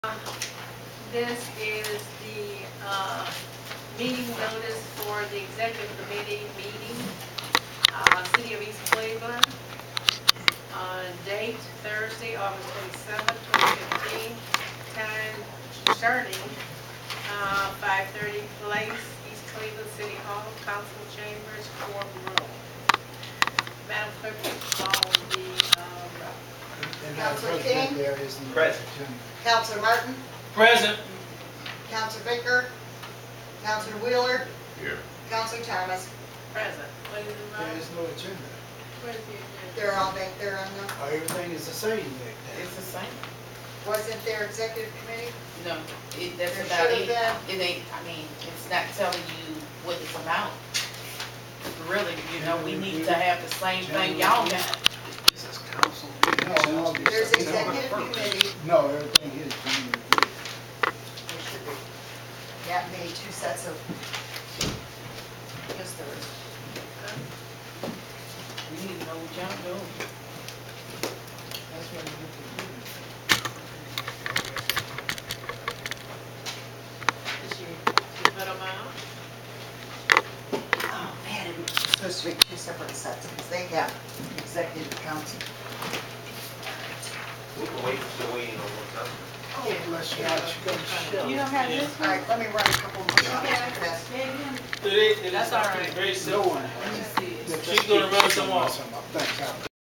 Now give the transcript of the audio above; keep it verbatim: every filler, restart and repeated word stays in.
This is the uh, meeting notice for the executive committee meeting, uh, City of East Cleveland, uh, date Thursday, August twenty-seventh, twenty fifteen, time starting uh, five thirty place, East Cleveland City Hall, Council Chambers, courtroom. Madam Clerk, please call the uh, Councilor King. There is the Present. Councilor Martin. Present. Councilor Baker. Councilor Wheeler. Here. Councilor Thomas. present. What is it, There Mike? is no agenda. Where's the agenda? They're all back there on the, Oh, everything is the same there. It's the same. wasn't there executive committee? No, it, that's There about should've it. It ain't, I mean, it's not telling you what it's about. Really, you know, we need to have the same thing y'all got. This is council. No, no, There's executive committee. No, everything is. There should be. That made two sets of, yes, there is. We need to know what y'all doing. That's what we have to do. Did you, you put them out? Oh, man, it was supposed to be two separate sets because they have executive council. We can wait until we, you know, what's up. Oh, bless you. Go You don't have this All one? right, let me run a couple more copies for that. It is, it is That's all something right. very No simple. one Let me has. see it. She's gonna run some off. Thanks, Al.